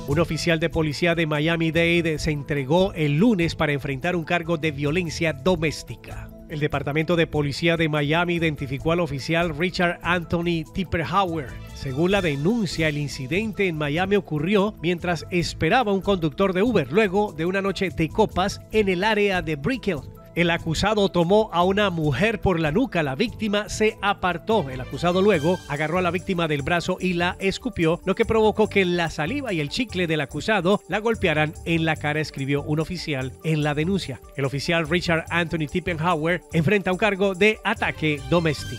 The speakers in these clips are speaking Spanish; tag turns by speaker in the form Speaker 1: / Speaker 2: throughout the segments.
Speaker 1: Un oficial de policía de Miami-Dade se entregó el lunes para enfrentar un cargo de violencia doméstica. El Departamento de Policía de Miami identificó al oficial Richard Anthony Tipperhauer. Según la denuncia, el incidente en Miami ocurrió mientras esperaba un conductor de Uber luego de una noche de copas en el área de Brickell. El acusado tomó a una mujer por la nuca, la víctima se apartó. El acusado luego agarró a la víctima del brazo y la escupió, lo que provocó que la saliva y el chicle del acusado la golpearan en la cara, escribió un oficial en la denuncia. El oficial Richard Anthony Tipperhauer enfrenta un cargo de ataque doméstico.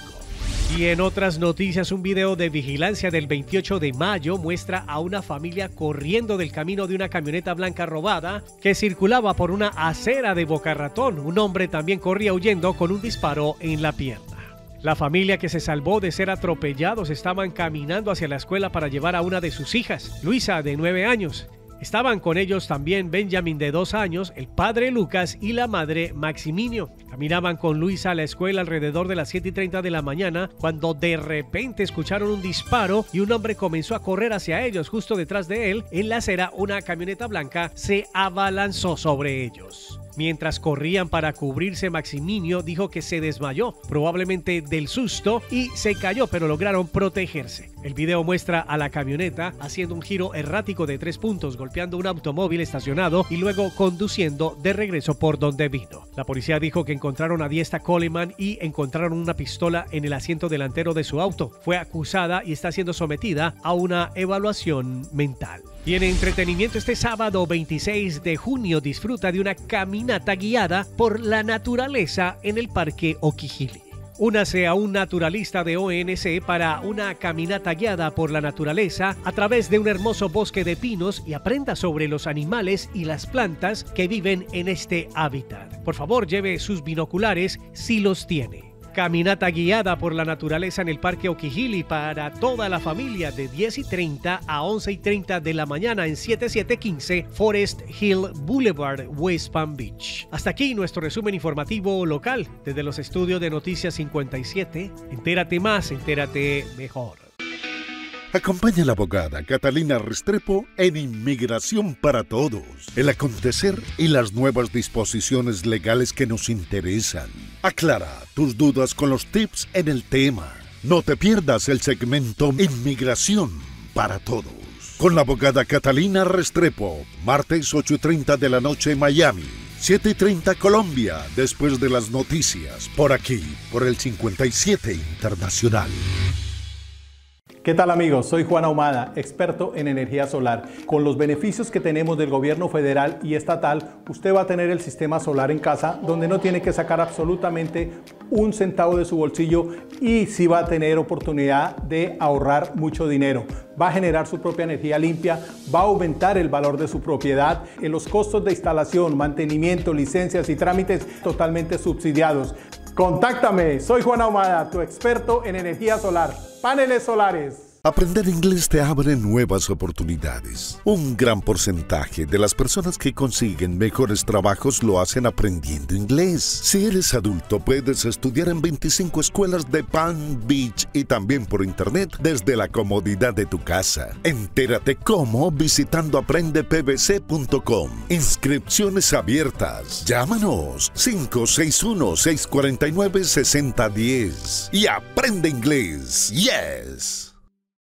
Speaker 1: Y en otras noticias, un video de vigilancia del 28 de mayo muestra a una familia corriendo del camino de una camioneta blanca robada que circulaba por una acera de Boca Ratón. Un hombre también corría huyendo con un disparo en la pierna. La familia que se salvó de ser atropellados estaban caminando hacia la escuela para llevar a una de sus hijas, Luisa, de 9 años. Estaban con ellos también Benjamin, de 2 años, el padre Lucas y la madre Maximinio. Caminaban con Luisa a la escuela alrededor de las 7:30 de la mañana cuando de repente escucharon un disparo y un hombre comenzó a correr hacia ellos. Justo detrás de él, en la acera, una camioneta blanca se abalanzó sobre ellos. Mientras corrían para cubrirse, Maximinio dijo que se desmayó, probablemente del susto, y se cayó, pero lograron protegerse. El video muestra a la camioneta haciendo un giro errático de 3 puntos, golpeando un automóvil estacionado y luego conduciendo de regreso por donde vino. La policía dijo que encontraron a Diesta Coleman y encontraron una pistola en el asiento delantero de su auto. Fue acusada y está siendo sometida a una evaluación mental. Y en entretenimiento, este sábado 26 de junio disfruta de una caminata guiada por la naturaleza en el Parque Oquijili. Únase a un naturalista de ONC para una caminata guiada por la naturaleza a través de un hermoso bosque de pinos y aprenda sobre los animales y las plantas que viven en este hábitat. Por favor, lleve sus binoculares si los tiene. Caminata guiada por la naturaleza en el Parque Oquijili para toda la familia de 10:30 a 11:30 de la mañana en 7715 Forest Hill Boulevard, West Palm Beach. Hasta aquí nuestro resumen informativo local desde los estudios de Noticias 57. Entérate más, entérate mejor.
Speaker 2: Acompaña a la abogada Catalina Restrepo en Inmigración para Todos, el acontecer y las nuevas disposiciones legales que nos interesan. Aclara tus dudas con los tips en el tema. No te pierdas el segmento Inmigración para Todos con la abogada Catalina Restrepo, martes 8:30 de la noche en Miami, 7:30 Colombia, después de las noticias, por aquí, por el 57 Internacional.
Speaker 3: ¿Qué tal amigos? Soy Juan Ahumada, experto en energía solar. Con los beneficios que tenemos del gobierno federal y estatal, usted va a tener el sistema solar en casa donde no tiene que sacar absolutamente un centavo de su bolsillo y sí va a tener oportunidad de ahorrar mucho dinero. Va a generar su propia energía limpia, va a aumentar el valor de su propiedad, en los costos de instalación, mantenimiento, licencias y trámites totalmente subsidiados. Contáctame, soy Juan Ahumada, tu experto en energía solar, paneles solares.
Speaker 2: Aprender inglés te abre nuevas oportunidades. Un gran porcentaje de las personas que consiguen mejores trabajos lo hacen aprendiendo inglés. Si eres adulto, puedes estudiar en 25 escuelas de Palm Beach y también por internet desde la comodidad de tu casa. Entérate cómo visitando aprendepbc.com. Inscripciones abiertas. Llámanos 561-649-6010 y aprende inglés. Yes.